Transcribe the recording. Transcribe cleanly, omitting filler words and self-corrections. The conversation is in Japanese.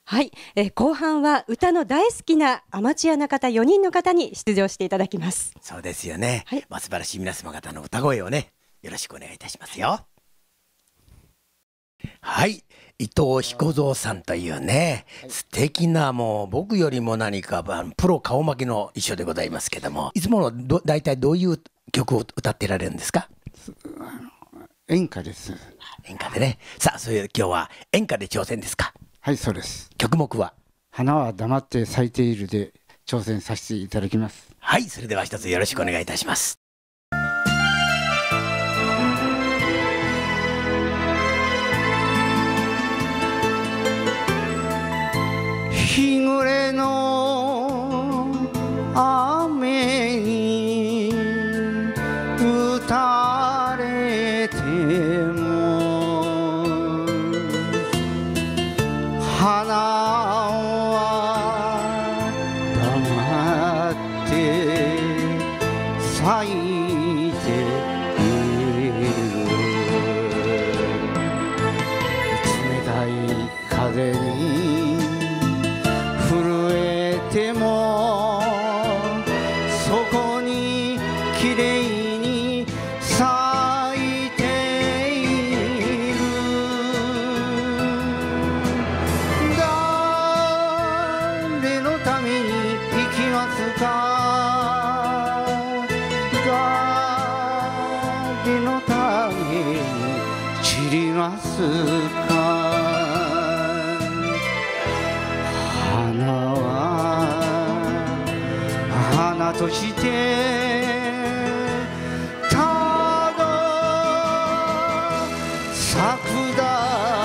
はい、後半は歌の大好きなアマチュアな方4人の方に出場していただきます。 そうですよね、 はい、 素晴らしい皆様方の歌声をね、よろしくお願いいたしますよ。はい、伊藤彦三さんというね、素敵な、もう僕よりも何かプロ顔負けの衣装でございますけども、いつもの大体どういう曲を歌ってられるんですか？ 演歌です。 演歌でね。さあ、そういう今日は演歌で挑戦ですか？ はい、そうです。 曲目は花は黙って咲いているで挑戦させていただきます。 はい、それでは一つよろしくお願いいたします。 日暮れの雨に打たれても花は黙って咲いている。冷たい風に震えてもそこにきれいに咲いている。誰のために生きますか？誰のために散りますか？花は花としてただ咲くだ